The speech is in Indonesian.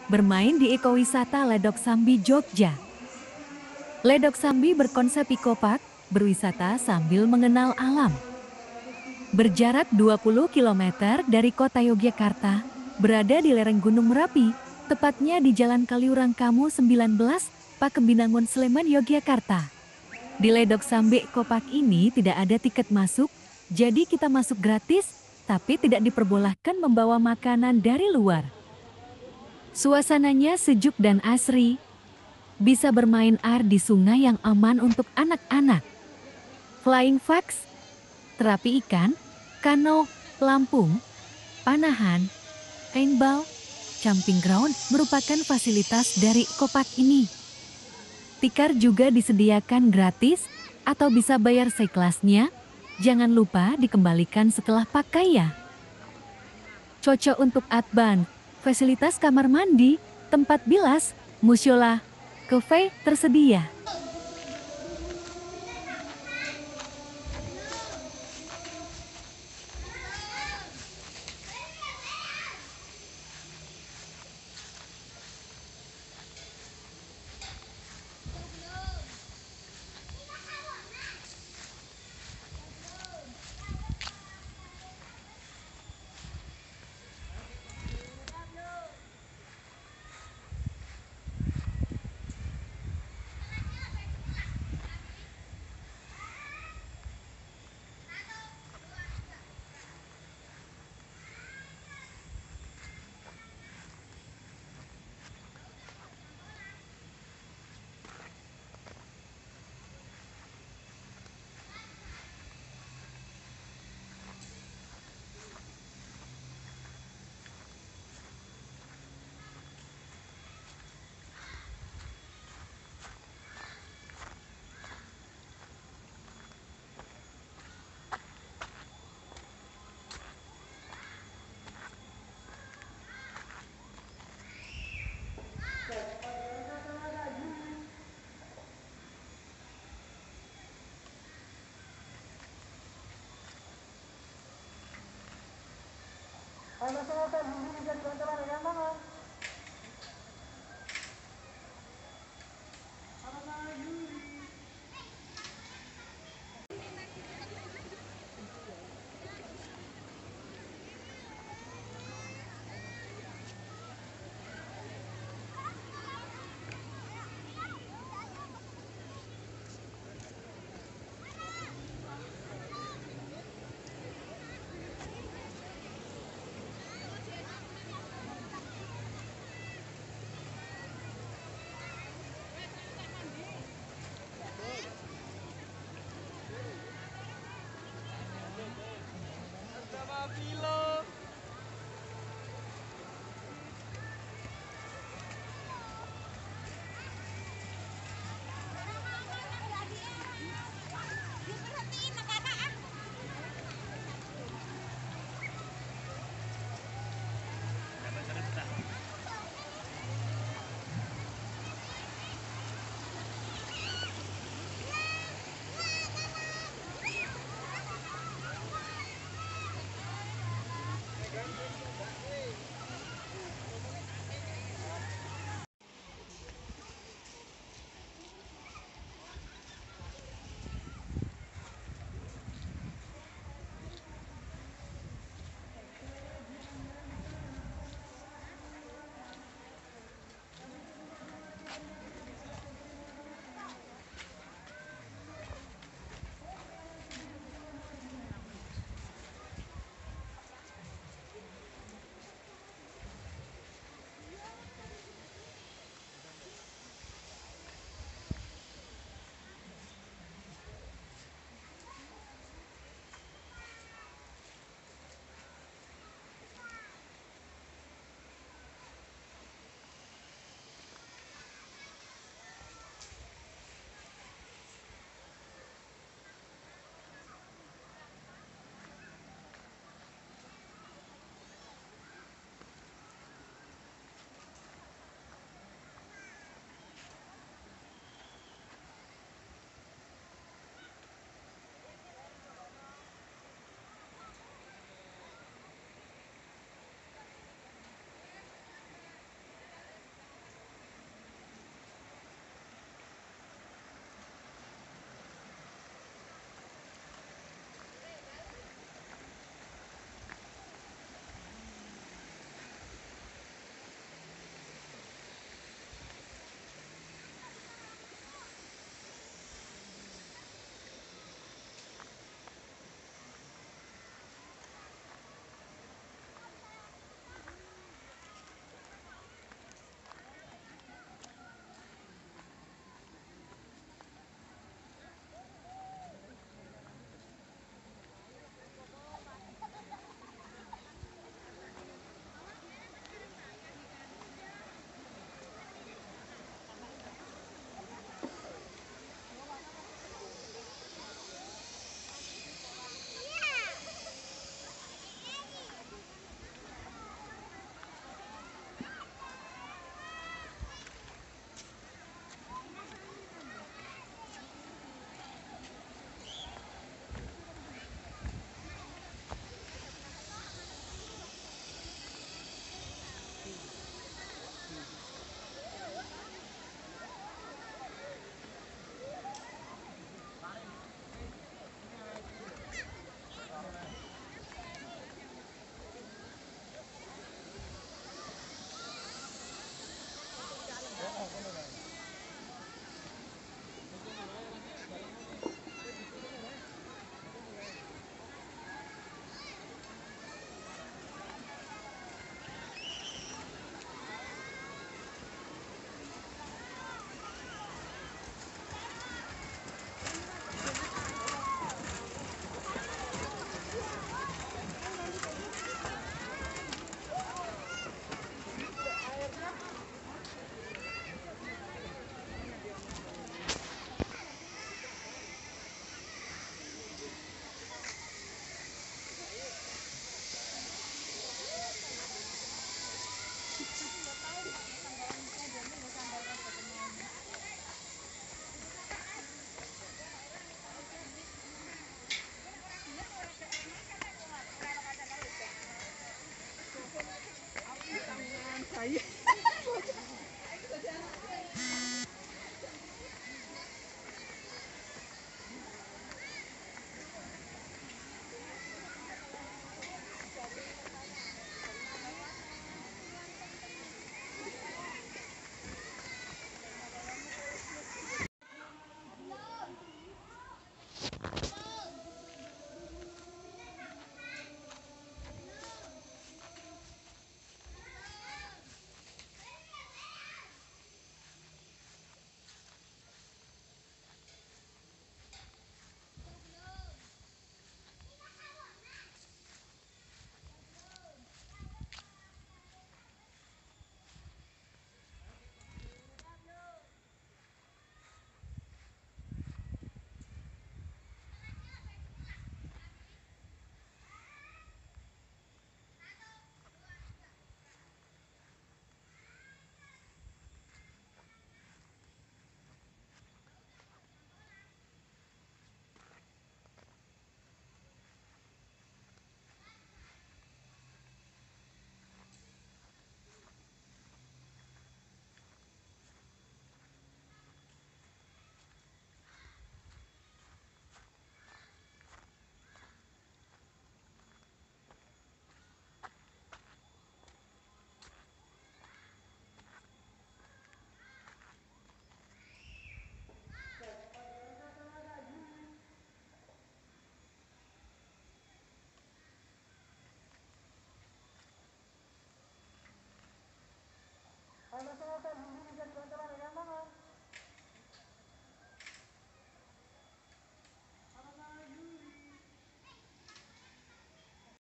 bermain di ekowisata Ledok Sambi, Jogja. Ledok Sambi berkonsep ekopark, berwisata sambil mengenal alam. Berjarak 20 km dari kota Yogyakarta, berada di lereng Gunung Merapi, tepatnya di Jalan Kaliurang Kamu 19, Pakembinangun, Sleman, Yogyakarta. Di Ledok Sambi Ekopark ini tidak ada tiket masuk, jadi kita masuk gratis, tapi tidak diperbolehkan membawa makanan dari luar. Suasananya sejuk dan asri, bisa bermain air di sungai yang aman untuk anak-anak. Flying fox, terapi ikan, kano, pelampung, panahan, paintball, camping ground merupakan fasilitas dari ekopark ini. Tikar juga disediakan gratis atau bisa bayar seikhlasnya. Jangan lupa dikembalikan setelah pakai ya. Cocok untuk advan, fasilitas kamar mandi, tempat bilas, musyola, cafe tersedia. Sama-sama